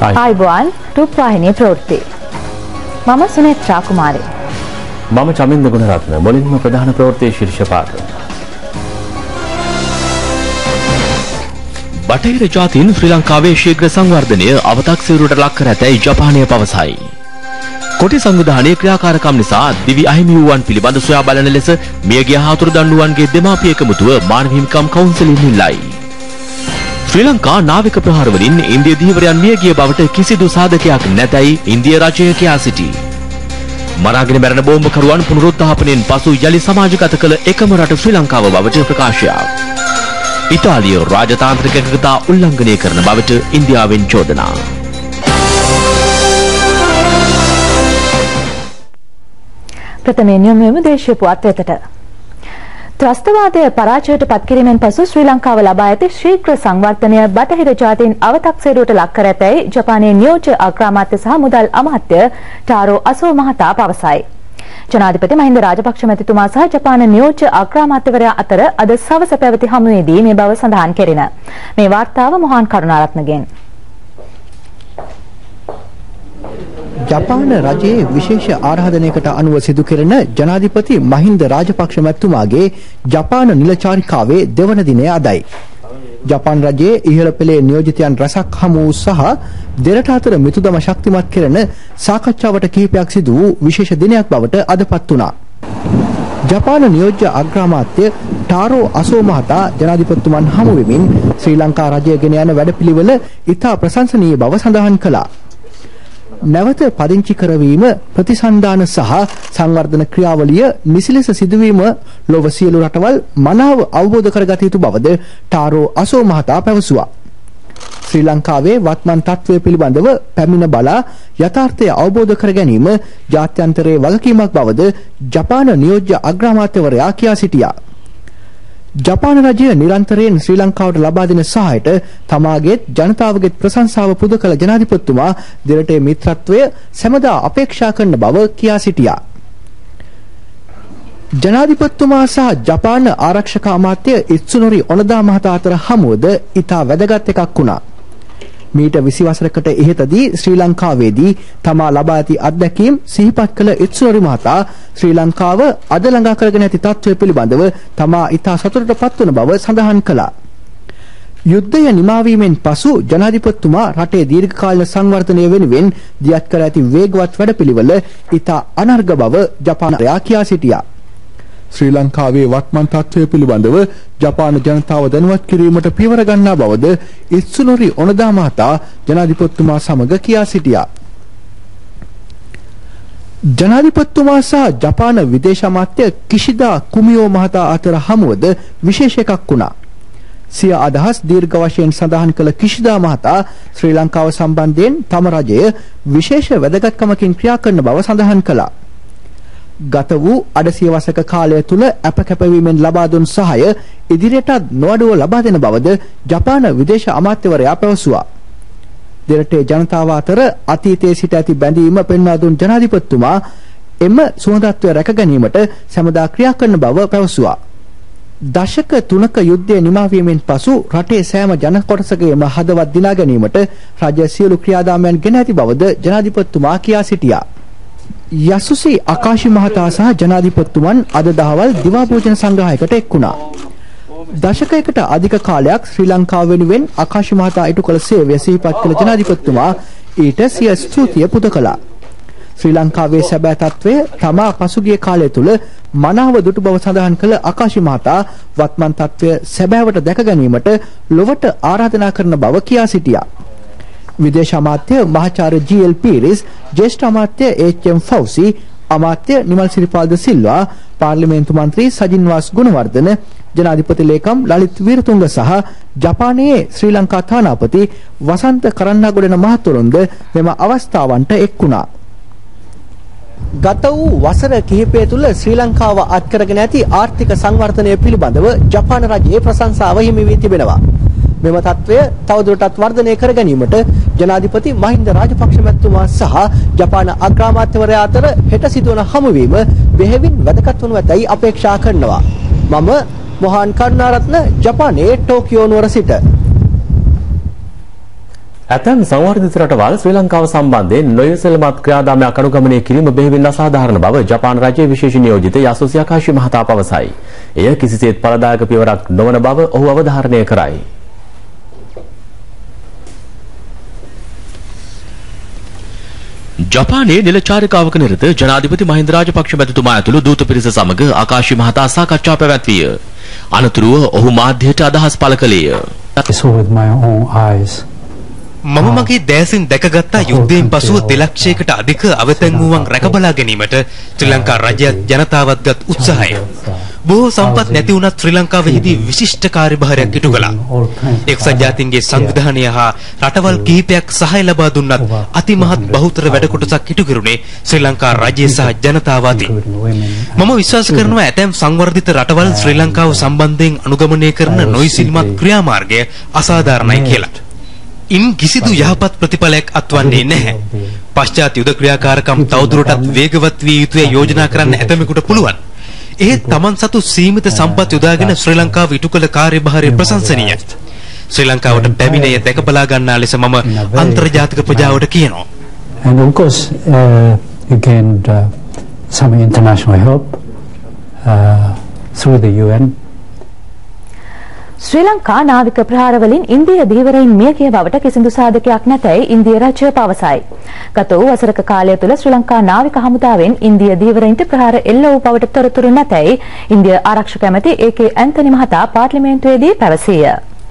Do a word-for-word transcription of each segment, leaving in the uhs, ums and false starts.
ආයිබෝන් රූපවාහිනී ප්‍රවෘත්ති. මම සුනේත්‍රා කුමාරි. මම චමින්ද ගුණරත්න. මුලින්ම ප්‍රධාන ප්‍රවෘත්ති ශීර්ෂ පාඨ. බටහිර ජාතීන් ශ්‍රී ලංකාවේ ශීඝ්‍ර සංවර්ධනය අව탁සීරුවට ලක් කර ඇතැයි ජපානය පවසයි. කොටි සංවිධානයේ ක්‍රියාකාරකම් නිසා දිවි අහිමි වූවන් පිළිබඳ සොයා බලන ලෙස මියගිය හතුරුදඬුවන්ගේ දෙමාපිය එකමුතුව මානව හිමිකම් කවුන්සිලෙන් ඉල්ලයි. ශ්‍රී ලංකා නාවික ප්‍රහාර වලින් ඉන්දිය දීවරයන් මියගිය බවට කිසිදු සාධකයක් නැතයි ඉන්දිය රජය කියා සිටී. මරාගෙන මැරෙන බෝම්බකරුවන් පුනරුත්ථාපනයෙන් පසු යලි සමාජගත කළ එකම රට ශ්‍රී ලංකාව බවට ප්‍රකාශයක්. ඉතාලිය රාජතාන්ත්‍රික එකඟතා උල්ලංඝනය කරන බවට ඉන්දියාවෙන් චෝදනා. ප්‍රථමයෙන් යොමුවෙමු දේශීය පුවත් වෙතට. ත්‍රස්තවාදය පරාජයට පත් කිරීමෙන් පසු ශ්‍රී ලංකාව ලබා ඇති ශීඝ්‍ර සංවර්ධනය බටහිර ජාතීන් අව탁සේරුවට ලක් කර ඇතැයි ජපානයේ නියෝජ්‍ය අග්‍රාමාත්‍ය සහ මුදල් අමාත්‍ය ටාරෝ අසෝ මහතා පවසයි. ජනාධිපති මහින්ද රාජපක්ෂ මැතිතුමා සහ ජපාන නියෝජ්‍ය අග්‍රාමාත්‍යවරයා අතර අද සවස පැවති හමුවේදී මේ බව සඳහන් කෙරින. මේ වාර්තාව මොහාන් කරුණාරත්නගෙන්. ජපාන රජයේ විශේෂ ආරාධනයකට අනුව සිදු කෙරෙන ජනාධිපති මහින්ද රාජපක්ෂ මැතිතුමාගේ ජපාන නිලචාරිකාවේ දෙවන දිනය අදයි. ජපාන් රජයේ ඉහළ පෙළේ නියෝජිතයන් රැසක් හමු වූ සහ දෙරට අතර මිතුදම ශක්තිමත් කෙරෙන සාකච්ඡාවට කිහිපයක් සිදු වූ විශේෂ දිනයක් බවට අදපත් වුණා. ජපාන නියෝජ්‍ය අග්‍රාමාත්‍ය ටාරෝ අසෝ මහතා ජනාධිපතිතුමන් හමු වෙමින් ශ්‍රී ලංකා රජය ගෙන යන වැඩපිළිවෙල ඉතා ප්‍රශංසනීය බව සඳහන් කළා. නැවත පදිංචි කරවීම ප්‍රතිසන්දාන සහ සංවර්ධන ක්‍රියාවලිය නිසිලෙස සිදුවීම ලොව සියලු රටවල් මනාව අවබෝධ කරගත යුතු බවද ටාරෝ අසෝ මහතා පැවසුවා. ශ්‍රී ලංකාවේ වත්මන් තත්ත්වය පිළිබඳව පැමිණ බලා යථාර්ථය අවබෝධ කර ගැනීම ජාත්‍යන්තරයේ වගකීමක් බවද ජපාන නියෝජ්‍ය අග්‍රාමාත්‍යවරයා කියා සිටියා. ජපාන රජය නිරන්තරයෙන් ශ්‍රී ලංකාවට ලබා දෙන සහායට තමාගේත් ජනතාවගේත් ප්‍රශංසාව පුද කළ ජනාධිපතිතුමා දෙරටේ මිත්‍රත්වය සැමදා අපේක්ෂා කරන බව කියා සිටියා. ජනාධිපතිතුමා සහ ජපාන ආරක්ෂක අමාත්‍ය ඉත්සුනොරි ඔනදා මහතා අතර හමුවද ඉතා වැදගත් එකක් වුණා. මීට විසි වසරකට ඉහතදී ශ්‍රී ලංකාවේදී තමා ලබා ඇති අත්දැකීම් සිහිපත් කළ ඉත්සුනොරි මහතා ශ්‍රී ලංකාව අද ළඟා කරගෙන ඇති තත්ත්වය පිළිබඳව තමා ඉතා සතුටටපත් වන බව සඳහන් කළා. යුද්ධය නිමාවීමෙන් පසු ජනාධිපතිතුමා රටේ දීර්ඝකාලීන සංවර්ධනය වෙනුවෙන් දියත් කර ඇති වේගවත් වැඩපිළිවෙල ඉතා අනර්ඝ බව ජපානයා කියා සිටියා. ශ්‍රී ලංකාවේ වත්මන් තත්ත්වය පිළිබඳව ජපාන ජනතාව දැනුවත් කිරීමට පියවර ගන්නා බවද ඉත්සුනොරි ඔනදා මහතා ජනාධිපතිතුමා සමග කියා සිටියා. ජනාධිපතිතුමා සහ ජපාන විදේශ අමාත්‍ය කිෂිදා කුමියෝ මහතා අතර හමුවද විශේෂ එකක් වුණා. සිය අදහස් දීර්ඝ වශයෙන් සඳහන් කළ කිෂිදා මහතා ශ්‍රී ලංකාව සම්බන්ධයෙන් තම රජය විශේෂ වැදගත්කමකින් ක්‍රියා කරන බව සඳහන් කළා. ගත වූ අඩසිය වසක කාලය තුල අප කැපවීමෙන් ලබා දුන් සහාය ඉදිරියටත් නොඅඩුව ලබා දෙන බවද ජපාන විදේශ අමාත්‍යවරයා පැවසුවා. දෙරටේ ජනතාව අතර අතීතයේ සිට ඇති බැඳීම පෙන්වා දුන් ජනාධිපතිතුමා එම සුහදත්වය රැක ගැනීමට සැමදා ක්‍රියා කරන බව පැවසුවා. දශක තුනක යුද්ධය නිමාවීමෙන් පසු රටේ සෑම ජන කොටසකම හදවත් දිනා ගැනීමට රජය සියලු ක්‍රියාදාමයන් ගෙන ඇති බවද ජනාධිපතිතුමා කියා සිටියා. යසුසි අකාශි මහතා සහ ජනාධිපතිතුමන් අද දහවල් දිවා භෝජන සංග්‍රහයකට එක් වුණා. දශකයකට අධික කාලයක් ශ්‍රී ලංකාව වෙනුවෙන් අකාශි මහතා ඉටු කළ සේවය සිහිපත් කළ ජනාධිපතිතුමා ඊට සිය ස්තුතිය පුද කළා. ශ්‍රී ලංකාවේ සැබෑ තත්ත්වය තමා පසුගිය කාලය තුල මනාව දුටු බව සඳහන් කළ අකාශි මහතා වත්මන් තත්ත්වය සැබෑවට දැක ගැනීමට ලොවට ආරාධනා කරන බව කියා සිටියා. විදේශ අමාත්‍ය මහාචාර්ය ජී එල් පීරිස්, ජ්‍යෙෂ්ඨ අමාත්‍ය එච් එම් ෆෞසි, අමාත්‍ය නිමල් සිරිපාද සිල්වා, පාර්ලිමේන්තු මන්ත්‍රී සජින්වාස් ගුණවර්ධන, ජනාධිපති ලේකම් ලලිත් වීරතුංග සහ ජපානයේ ශ්‍රී ලංකා තානාපති වසන්ත කරන්නාගොඩන මහතුරුන්ද මෙම අවස්ථාවන්ට එක් වුණා. ගත වූ වසර කිහිපය තුළ ශ්‍රී ලංකාව අත්කරගෙන ඇති ආර්ථික සංවර්ධනය පිළිබඳව ජපාන රජයේ ප්‍රශංසාව හිමි වී තිබෙනවා. මෙම තත්ත්වය තවදුරටත් වර්ධනය කර ගැනීමට ජනාධිපති මහින්ද රාජපක්ෂ මැතිතුමා සහ ජපාන අග්‍රාමාත්‍යවරයා අතර හෙට සිදුවන හමුවීම බෙහෙවින් වැදගත් වනු ඇතැයි අපේක්ෂා කරනවා. මම මොහාන් කරුණාරත්න, ජපානයේ ටෝකියෝ නුවර සිට. ඇතැම් සංවර්ධිත රටවල් ශ්‍රී ලංකාව සම්බන්ධයෙන් නොයසලමත් ක්‍රියාදාමයක් අනුගමනය කිරීම බෙහෙවින් අසාධාරණ බව ජපාන රජයේ විශේෂ නියෝජිත යසුසි අකාශි මහතා පවසයි. එය කිසිසේත් ඵලදායක පියවරක් නොවන බව ඔහු අවධාරණය කරයි. ජපානයේ නිල චාරිකාවක නිරත ජනාධිපති මහින්ද රාජපක්ෂ මැතිතුමා ඇතුළු දූත පිරිස සමග ආකාශි මහතා සාකච්ඡා පැවැත්විය. අනතුරුව ඔහු මාධ්‍යයට අදහස් පළ කළේය. මම මගේ දැසින් දැකගත්ත යුද්ධයෙන් පසුව දෙලක්ෂයකට අධික අවතැන් වූවන් රැකබලා ගැනීමට ශ්‍රී ලංකා රජයත් ජනතාවත් ගත් උත්සාහය. බොහෝ සම්පත් නැති වුණත් ශ්‍රී ලංකාවෙහිදී විශිෂ්ට කාර්යභාරයක් ඉටු කළා. එක්සත් ජාතීන්ගේ සංවිධානය හා රටවල් කිහිපයක් සහාය ලබා දුන්නත් අතිමහත් බහුතර වැඩ කොටසක් ඉටු කෙරුණේ ශ්‍රී ලංකා රජය සහ ජනතාව අතින්. මම විශ්වාස කරනවා ඇතැම් සංවර්ධිත රටවල් ශ්‍රී ලංකාව සම්බන්ධයෙන් අනුගමනය කරන නොයිසිල්මත් ක්‍රියාමාර්ගය අසාධාරණයි කියලා. ඉන් කිසිදු යහපත් ප්‍රතිඵලයක් අත්වන්නේ නැහැ. පශ්චාත් යුද ක්‍රියාකාරකම් තවදුරටත් වේගවත් විය යුතුය යෝජනා කරන්න ඇතමෙකුට පුළුවන්. ඒ තමන් සතු සීමිත සම්පත් යොදාගෙන ශ්‍රී ලංකාව ඉටු කළ කාර්යභාරය ප්‍රශංසනීයයි. ශ්‍රී ලංකාවට පැමිණිය දැක බලා ගන්නා ලෙස මම අන්තර්ජාතික ප්‍රජාවට කියනවා. And of course uh, you gained uh, some international help uh, through the U N. ශ්‍රී ලංකා නාවික ප්‍රහාර වලින් ඉන්දිය දීවරයින් මිය ගිය බවට කිසිදු සාධකයක් නැතයි ඉන්දිය රජය පවසයි. ගත වූ වසරක කාලය තුළ ශ්‍රී ලංකා නාවික හමුදාවෙන් ඉන්දිය දීවරයින්ට ප්‍රහාර එල්ල වූ බවට තොරතුරු නැතයි ඉන්දිය ආරක්ෂක ඇමති ඒ කේ ඇන්තනි මහතා පාර්ලිමේන්තුවේදී පැවසීය.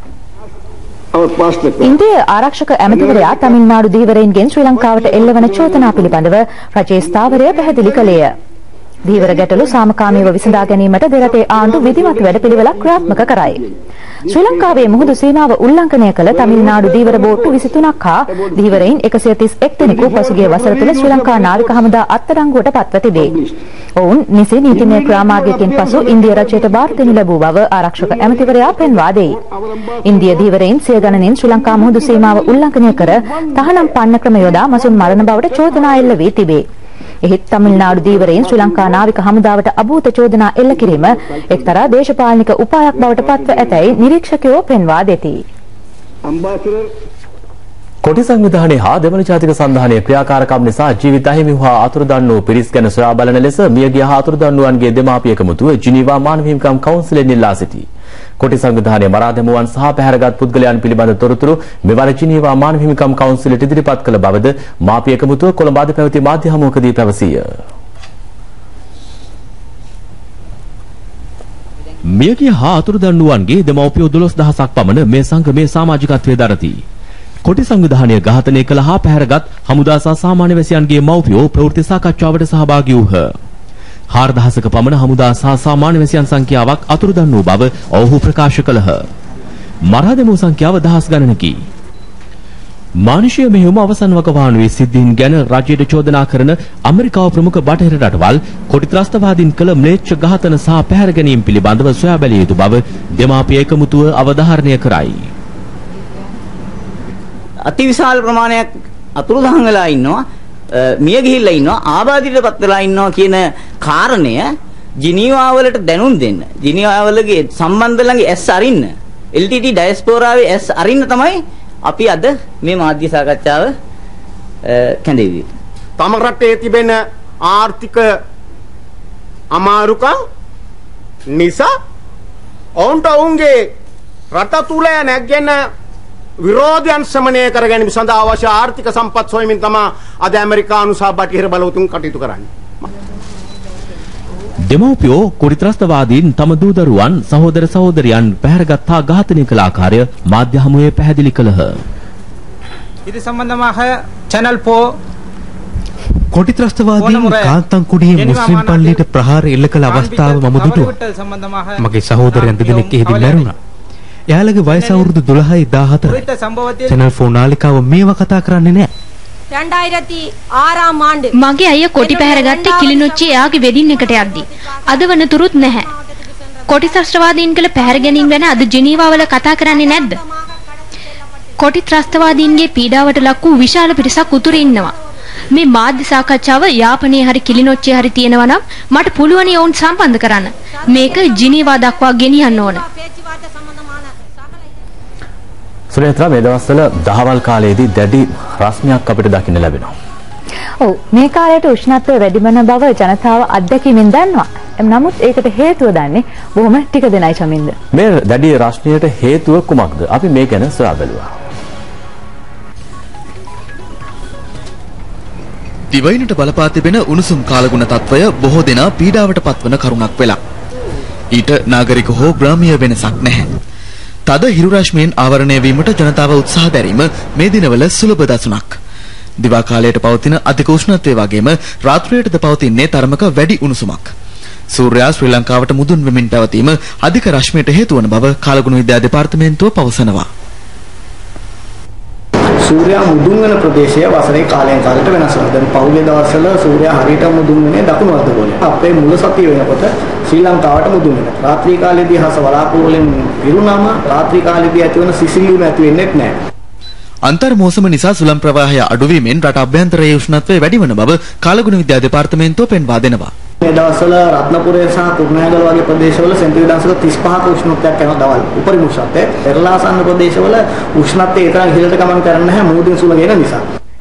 ඉන්දිය ආරක්ෂක ඇමතිවරයා තමිල්නාඩු දීවරයින්ගෙන් ශ්‍රී ලංකාවට එල්ලවන චෝදනා පිළිබඳව රජයේ ස්ථාවරය පැහැදිලි කළේය. දීවර ගැටලු සාමකාමීව විසඳා ගැනීමට දෙරටේ ආණ්ඩු විධිමත් වැඩපිළිවෙලක් ක්‍රියාත්මක කරයි. ශ්‍රී ලංකාවේ මුහුදු සීමාව උල්ලංඝනය කළ තමිල්නාඩු දීවර බෝට්ටු විසිතුනක් හා දීවරයින් එකසිය තිස් එක් දෙනෙකු පසුගිය වසර තුළ ශ්‍රී ලංකා නාවික හමුදා අත්අඩංගුවට පත්ව තිබේ. ඔවුන් නිසි නීතිමය ක්‍රාමාර්ගයකින් පසු ඉන්දිය රජයට බාර දෙනු ලැබූ බව ආරක්ෂක ඇමතිවරයා පෙන්වා දෙයි. ඉන්දිය දීවරයින් සිය ගණනින් ශ්‍රී ලංකා මුහුදු සීමාව උල්ලංඝනය කර තහනම් පන්න ක්‍රම යොදා මසුන් මරණ බවට චෝදනා එල්ල වී තිබේ. එහිත් තමිල්නාඩු දීවරයින් ශ්‍රී ලංකා නාවික හමුදාවට අභූත චෝදනා එල්ල කිරීම එක්තරා දේශපාලනික උපායක් බවට පත්ව ඇතැයි නිරීක්ෂකයෝ පෙන්වා දෙති. කොටි සංවිධානයේ හා දෙමළ ජාතික සන්ධානයේ ක්‍රියාකාරකම් නිසා ජීවිත අහිමි වූ අතුරුදන් වූ පිරිස් ගැන සොයා බලන ලෙස මියගිය හා අතුරුදන් වූන්ගේ දෙමාපිය එකමුතුව ජිනීවා මානව හිමිකම් කවුන්සිලෙන් ඉල්ලා සිටී. කොටි සංවිධානයේ මරා දැමුවන් සහ පැහැරගත් පුද්ගලයන් පිළිබඳ තොරතුරු මෙවර ජිනීවා මානව හිමිකම් කවුන්සිලට ඉදිරිපත් කළ බවද මාපිය එකමුතුව කොළඹ අද පැවති මාධ්‍ය හමුවකදී පැවසීය. මියගිය හා අතුරුදන් වූන්ගේ දෙමව්පියෝ දොළොස් දහසක් පමණ මේ සංගමේ සමාජිකත්වයේ දරති. කොටි සංවිධානය ඝාතනය කළ හා පැහැරගත් හමුදා සහ සාමාන්‍ය වැසියන්ගේ මව්පියෝ ප්‍රවෘත්ති සාකච්ඡාවට සහභාගී වූහ. හාරදහසක පමණ හමුදා සහ සාමාන්‍ය වැසියන් සංඛ්‍යාවක් අතුරුදන් වූ බව ඔවුහු ප්‍රකාශ කළහ. මරා දැමූ සංඛ්‍යාව දහස් ගණනකි. මානුෂීය මෙහෙයුම අවසන් වකවානුවේ සිද්ධීන් ගැන රජයට චෝදනා කරන ඇමරිකාව ප්‍රමුඛ බටහිර රටවල් කොටි ත්‍රස්තවාදීන් කළ ම්ලේච්ඡ ඝාතන සහ පැහැර ගැනීම පිළිබඳව සොයා බැලිය යුතු බව දෙමාපිය එකමුතුව අවධාරණය කරයි. අතිවිශාල ප්‍රමාණයක් අතුරුදහන් වෙලා ඉන්නවා, මිය ගිහිල්ලා ඉන්නවා, ආබාධිතපත් වෙලා ඉන්නවා කියන කාරණය ජිනීවා වලට දැනුම් දෙන්න. ජිනීවා වලගේ සම්බන්ධ ළඟ ඇස් අරින්න. එල් ටී ටී ඩයස්පෝරාවේ ඇස් අරින්න තමයි අපි අද මේ මාධ්‍ය සාකච්ඡාව කැඳෙව්වේ. තම රටේ තිබෙන ආර්ථික අමාරුකම් නිසා ඔවුන්ට ඔවුන්ගේ රට තුල නැගෙන විරෝධයන් සමනය කර ගැනීම සඳහා අවශ්‍ය ආර්ථික සම්පත් සොයමින් තමයි අද ඇමරිකානු සහ බටහිර බලවතුන් කටයුතු කරන්නේ. දෙමව්පියෝ කොටි ත්‍රස්තවාදීන් තම දූ දරුවන් සහෝදර සහෝදරියන් පැහැරගත් හා ඝාතනය කළ ආකාරය මාධ්‍ය හමුවේ පැහැදිලි කළහ. இது சம்பந்தமாக சேனல் போ කොටි ත්‍රස්තවාදීන් කාන්තන්කුඩියේ මුස්ලිම් පල්ලියට ප්‍රහාර එල්ල කළ අවස්ථාව මම දුටුවා. මගේ සහෝදරයන් දෙදෙනෙක් එහිදී මැරුණා. එයාලගේ වයස අවුරුදු දොළහයි දාහතරයි. චැනල් ෆෝර් නාලිකාව මේවා කතා කරන්නේ නැහැ. இரண்டாயிரத்து ஆறாம் ஆண்டு මගේ අයියා කොටි පැහැරගත්තේ කිලිනොච්චි එයාගේ වෙඩින් එකට යද්දි. අද වනතුරුත් නැහැ. කොටි ත්‍රස්තවාදීන් කළ පැහැර ගැනීම ගැන අද ජිනීවා වල කතා කරන්නේ නැද්ද? කොටි ත්‍රස්තවාදීන්ගේ පීඩාවට ලක් වූ විශාල පිරිසක් උතුරේ ඉන්නවා. මේ මාධ්‍ය සාකච්ඡාව යාපනයේ හරි කිලිනොච්චියේ හරි තියෙනවා නම් මට පුළුවන් යවුන් සම්බන්ධ කරන්න. මේක ජිනීවා දක්වා ගෙනියන්න ඕන. සුනේත්‍රා මේ දවස්වල දහවල් කාලයේදී දැඩි රස්නියක් අපිට දකින්න ලැබෙනවා. ඔව් මේ කාලයට උෂ්ණත්වය වැඩි වෙන බව ජනතාව අත්දැකීමෙන් දන්නවා. නමුත් ඒකට හේතුව දන්නේ බොහොම ටික දෙනයි චමින්ද. මේ දැඩි රස්නියට හේතුව කුමක්ද? අපි මේ ගැන සොයා බැලුවා. දිවයිනට බලපා තිබෙන උණුසුම් කාලගුණ තත්වය බොහෝ දෙනා පීඩාවට පත්වන කරුණක් වෙලා. ඊට නාගරික හෝ ග්‍රාමීය වෙනසක් නැහැ. තද හිරු රශ්මියෙන් ආවරණය වීමට ජනතාව උත්සාහ දැරීම මේ දිනවල සුලභ දසුණක්. දිවා කාලයට පවතින අධික උෂ්ණත්වය වගේම රාත්‍රියටද පවතින්නේ තරමක වැඩි උණුසුමක්. සූර්යයා ශ්‍රී ලංකාවට මුදුන් වෙමින් පැවතීම අධික රශ්මියට හේතු වන බව කාලගුණ විද්‍යා දෙපාර්තමේන්තුව පවසනවා. සූර්යයා මුදුන් වෙන ප්‍රදේශය වසරේ කාලයෙන් කාලයට වෙනස් වෙනවා. දැන් පහුගිය දවස්වල සූර්යයා හරියට මුදුන් වෙන්නේ දකුණු අර්ධගෝලයේ. අපේ මුල සතිය වෙනකොට ශ්‍රී ලංකාවට මුදුන් වෙනවා. රාත්‍රී කාලයේදී හස වලාකුළු වලින් පිරුණාම රාත්‍රී කාලයේදී ඇතිවන සිසිලුම ඇති වෙන්නේ නැහැ. අන්තර් මෝසම නිසා සුළං ප්‍රවාහය අඩුවීමෙන් රට අභ්‍යන්තරයේ උෂ්ණත්වය වැඩි වන බව කාලගුණ විද්‍යා දෙපාර්තමේන්තුව පෙන්වා දෙනවා. මේ දවස්වල රත්නපුරය සහ කුරුණෑගල වගේ ප්‍රදේශවල සෙන්ටිග්‍රේඩ් අංශක තිස් පහක උෂ්ණත්වයක් යනවා දවල්. උපරිම උෂ්ණත්වය. පෙරලාසන්න ප්‍රදේශවල උෂ්ණත්වය ඒ තරම් ඉහළට ගමන් කරන්නේ නැහැ මූදින් සුළඟ එන නිසා.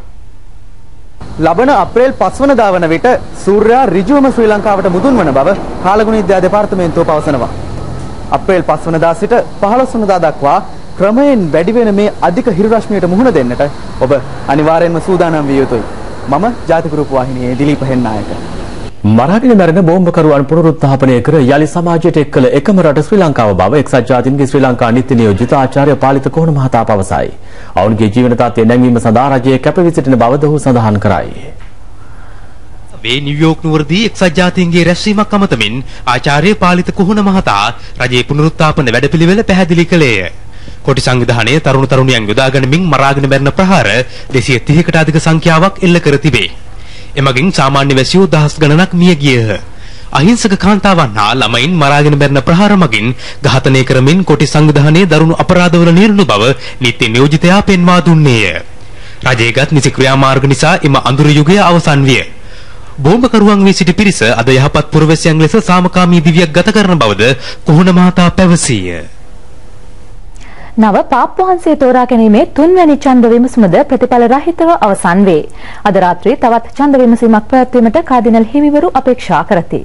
ලබන අප්‍රේල් පහ වනදා වන විට සූර්යයා ඍජුවම ශ්‍රී ලංකාවට මුදුන් වන බව කාලගුණ විද්‍යා දෙපාර්තමේන්තුව පවසනවා. අප්‍රේල් පහ වනදා සිට පහළොස් වනදා දක්වා ක්‍රමයෙන් වැඩි වෙන මේ අධික හිරු රශ්මියට මුහුණ දෙන්නට ඔබ අනිවාර්යයෙන්ම සූදානම් විය යුතුයි. මම ජාතික රූප වාහිනියේ දිලීප හෙන්නායක. මරාගෙන මැරෙන බෝම්බකරුවන් පුනරුත්ථාපනය කර යලි සමාජයට එක් කළ එකම රට ශ්‍රී ලංකාව බව එක්සත් ජාතීන්ගේ ශ්‍රී ලංකා නීති නියෝජිත ආචාර්ය පාලිත කොහොන මහතා පවසයි. ඔවුන්ගේ ජීවන තත්ත්වය නැංවීම සඳහා රජය කැපවී සිටින බවද ඔහු සඳහන් කරයි. මේ නිව්යෝක් නුවරදී එක්සත් ජාතීන්ගේ රැස්වීමක් අමතමින් ආචාර්ය පාලිත කොහොන මහතා රජයේ පුනරුත්ථාපන වැඩපිළිවෙල පැහැදිලි කළේය. කොටි සංවිධානයේ තරුණ තරුණියන් යොදා ගනිමින් මරාගෙන මැරෙන ප්‍රහාර දෙසිය තිහකට අධික සංඛ්‍යාවක් එල්ල කර තිබේ. එමගින් සාමාන්‍ය වැසියෝ දහස් ගණනක් මිය ගියහ. අහිංසක කාන්තාවන් හා ළමයින් මරාගෙන මැරෙන ප්‍රහාර මගින් ඝාතනය කරමින් කොටි සංවිධානයේ දරුණු අපරාධවල නිරණු බව නීති නියෝජිතයා පෙන්වා දුන්නේය. රජයේගත් නිසි ක්‍රියාමාර්ග නිසා එම අඳුරු යුගය අවසන් විය. බෝම්බකරුවන් වී සිටි පිරිස අද යහපත් පුරවැසියන් ලෙස සාමකාමී දිවියක් ගත කරන බවද කොහොන මහතා පැවසීය. නව පාප් වහන්සේ තෝරා ගැනීමේ තුන්වැනි ඡන්ද විමසුමද ප්‍රතිඵල රහිතව අවසන් වේ. අද රාත්‍රියේ තවත් ඡන්ද විමසීමක් පැවැත්වීමට කාදිනල් හිමිවරු අපේක්ෂා කරති.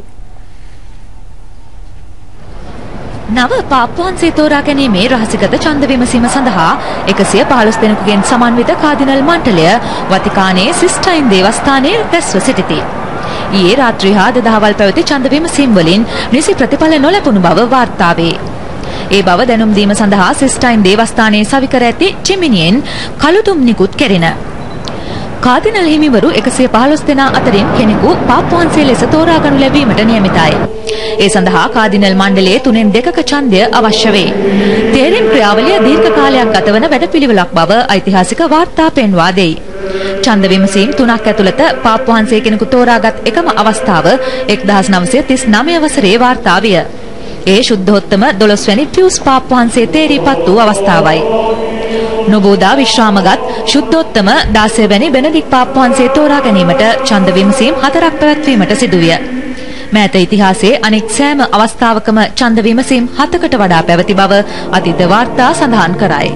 නව පාප් වහන්සේ තෝරා ගැනීමේ රහසිගත ඡන්ද විමසීම සඳහා එකසිය පහළොස් දෙනෙකුගෙන් සමන්විත කාදිනල් මණ්ඩලය වතිකානයේ සිස්ටයින් දේවස්ථානයේ රැස්ව සිටිති. ඊයේ රාත්‍රිය හා අද දහවල් පැවති ඡන්ද විමසීම් වලින් නිසි ප්‍රතිඵල නොලැබුණු බව වාර්තා වේ. ඒ බව දැනුම් දීම සඳහා සිස්ටයින් දේවස්ථානයේ සවිකර ඇති චිමිනියෙන් කළුතුම් නිකුත් කෙරෙන. කාදිනල් හිමිවරු එකසිය පහළොස් දෙනා අතරින් කෙනෙකු පාප් වහන්සේ ලෙස තෝරා ගනු ලැබීමට නියමිතයි. ඒ සඳහා කාදිනල් මණ්ඩලයේ තුනෙන් දෙකක ඡන්දය අවශ්‍ය වේ. තේරීම් ක්‍රියාවලිය දීර්ඝ කාලයක් ගතවන වැඩපිළිවෙලක් බව ඓතිහාසික වාර්තා පෙන්වා දෙයි. ඡන්ද විමසීම් තුනක් ඇතුළත පාප් වහන්සේ කෙනෙකු තෝරාගත් එකම අවස්ථාව එක්දහස් නවසිය තිස් නවය වසරේ වාර්තා විය. ඒ ශුද්ධෝත්තම දොළොස් වැනි පියුස් පාප් වහන්සේ තේරීපත් වූ අවස්ථාවයි. නොබෝදා විශ්‍රාමගත් ශුද්ධෝත්තම දාසය වැනි බෙනදික් පාප් වහන්සේ තෝරා ගැනීමට ඡන්ද විමසීම් හතරක් පැවැත්වීමට සිදුවිය. මෑත ඉතිහාසයේ අනෙක් සෑම අවස්ථාවකම ඡන්ද විමසීම් හතකට වඩා පැවති බව අතීත වාර්තා සඳහන් කරයි.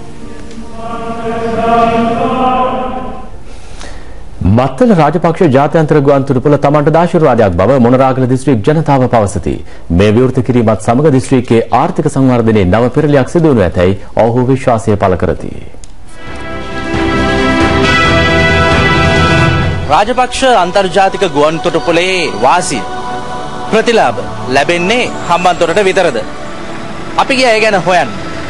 මත්තල රාජපක්ෂ ජාත්‍යන්තර ගුවන්තොටුපළ තමන්ට ආශිර්වාදයක් බව මොනරාගල දිස්ත්‍රික් ජනතාව පවසති. මේ විවෘත කිරීමත් සමග දිස්ත්‍රික්කයේ ආර්ථික සංවර්ධනයේ නව පෙරලියක් සිදු වනු ඇතැයි ඔහු විශ්වාසය පළ කරති. රාජපක්ෂ අන්තර්ජාතික ගුවන්තොටුපළේ වාසි ප්‍රතිලාභ ලැබෙන්නේ හම්බන්තොටට විතරද? අපි ගියා ඒ ගැන හොයන්න.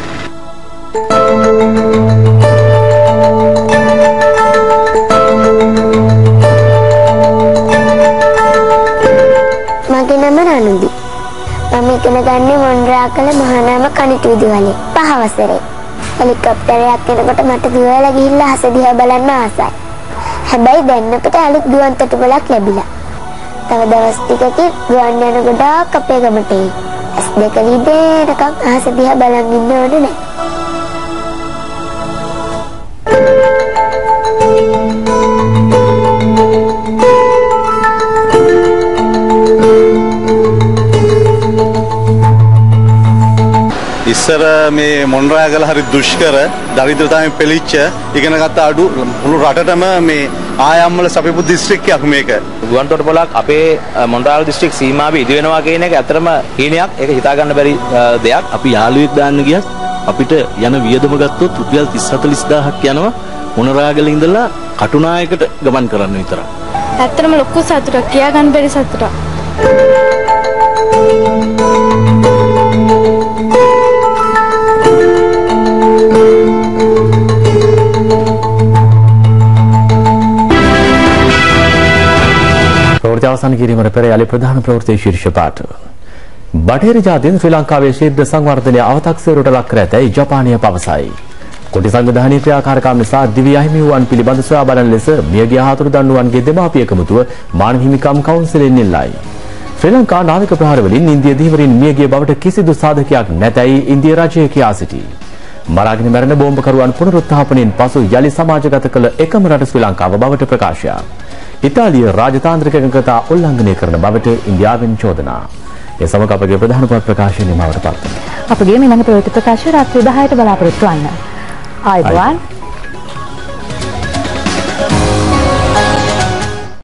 මගේ නම රණුදි. මම ඉගෙන ගන්නේ මොන්රාගල මහානාම කනිටු විදුහලේ පහ වසරේ. හෙලිකොප්ටරයක් එනකොට මට දුවලා ගිහිල්ලා අහස දිහා බලන්න ආසයි. හැබැයි දැන් අපිට අලුත් ගුවන්තොටුපළක් ලැබිලා. තව දවස් ටිකකින් ගුවන් යන ගොඩාක් අපේ ගමට එයි. ඇස් දෙක ලිදේනකම් අහස දිහා බලන් ඉන්න ඕනේ නෑ. ඉස්සර මේ මොණරාගල හරි දුෂ්කර දරිද්‍රතාවයෙන් පෙළීච්ච ඉගෙනගත්ත අඩු මුළු රටටම මේ ආයම්මල සපිපු දිස්ත්‍රික්කයක් මේක. ගුවන්තොටුපළක් අපේ මොණරාගල දිස්ත්‍රික් සීමාවේ ඉදි වෙනවා කියන එක ඇත්තටම හීනයක්. ඒක හිතා ගන්න බැරි දෙයක්. අපි යාළුවෙක් දාන්න ගියත් අපිට යන වියදම ගත්තොත් රුපියල් තිස් හතලිස් දාහක් යනවා මොණරාගල ඉඳලා කටුනායකට ගමන් කරන්න විතරයි. ඇත්තටම ලොකු සතුටක්, කියා ගන්න බැරි සතුටක්. ප්‍රවෘත්ති අවසන් කිරීමට පෙර යලි ප්‍රධාන ප්‍රවෘත්ති ශීර්ෂ පාඨ. බටහිර ජාතීන් ශ්‍රී ලංකාවේ ශීඝ්‍ර සංවර්ධනය අව탁සේරුවට ලක් කර ඇතැයි ජපානය පවසයි. කොටි සංවිධානයේ ක්‍රියාකාරකම් නිසා දිවි අහිමි වූවන් පිළිබඳ සොයා බලන ලෙස මියගිය හතුරුදන්නුවන්ගේ දෙමාපිය එකමුතුව මානව හිමිකම් කවුන්සිලෙන් ඉල්ලයි. ශ්‍රී ලංකා නාවික ප්‍රහාර වලින් ඉන්දිය දීවරින් මියගිය බවට කිසිදු සාධකයක් නැතැයි ඉන්දිය රජය කියා සිටී. මරාගෙන මැරෙන බෝම්බකරුවන් පුනරුත්ථාපනයෙන් පසු යලි සමාජගත කළ එකම රට ශ්‍රී ලංකාව බවට ප්‍රකාශයක්. ඉතාලිය රාජතාන්ත්‍රික එකඟතා උල්ලංඝනය කරන බවට ඉන්දියාවෙන් චෝදනා. ඒ සමග අපගේ ප්‍රධාන පත් ප්‍රකාශය නිමවට පත් වෙනවා. අපගේ ඊළඟ ප්‍රවෘත්ති ප්‍රකාශය රාත්‍රී දහයට බලාපොරොත්තු වන්න. ආයුබෝවන්.